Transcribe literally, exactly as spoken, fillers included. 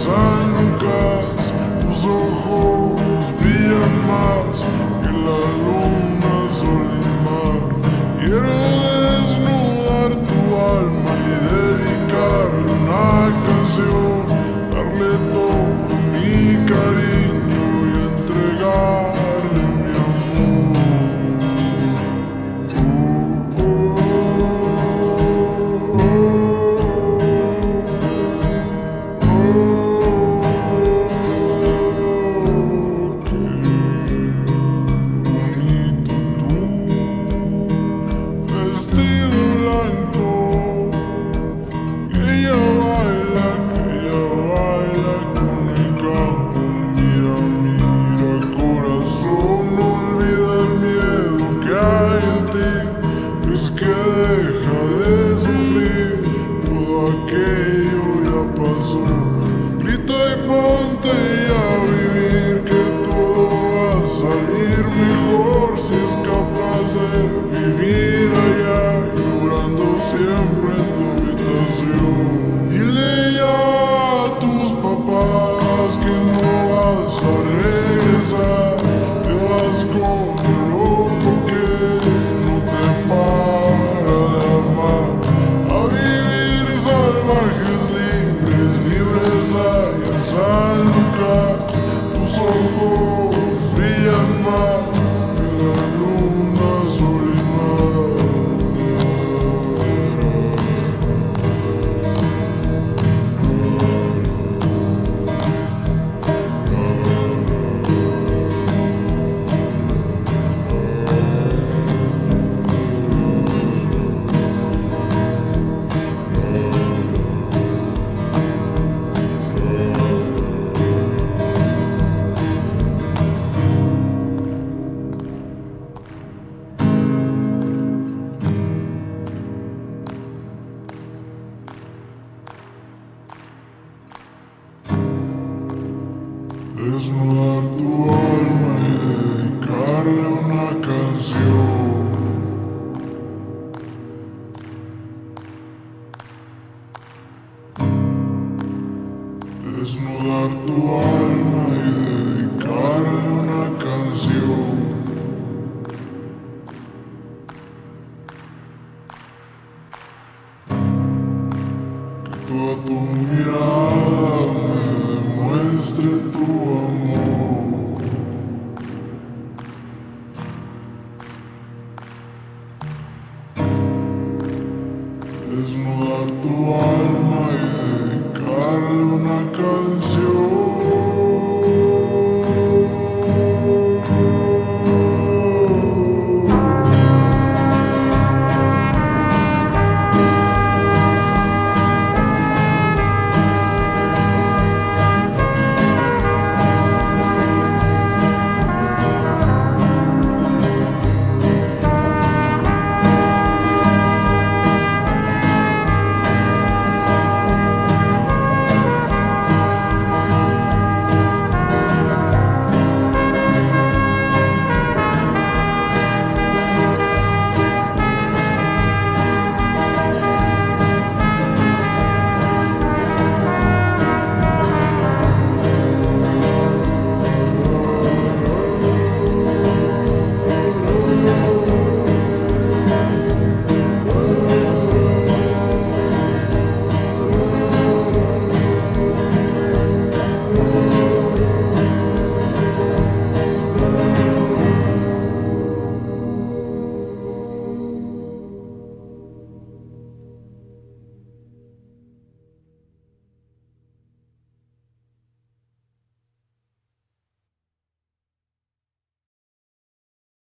Lucas, tus ojos brillan más que la luna, sol y mar. Quiero desnudar tu alma y dedicarle una canción, darle todo mi cariño y entregarle mi amor. Oh, oh, oh, oh, qué bonito tú, vestido blanco. Ella baila, que ella baila con el campo. Mira, mira, corazón, no olvida el miedo que hay en ti. Es que deja de sufrir, todo aquello ya pasó. Grita y ponte ya a vivir, que todo va a salir mejor si es capaz de vivir allá, llorando siempre en tu habitación. Dile ya a tus papás que no vas a regresar, te vas con un loco que no te para de amar. A vivir salvajes, libres, libres allá en San Lucas. Tus ojos brillan más que la luna, sol y mar. Desnudar tu alma y dedicarle una canción. Desnudar tu alma y dedicarle una canción. Que toda tu mirada me demuestre tu amor. Desnudar tu alma y dedicarle una canción.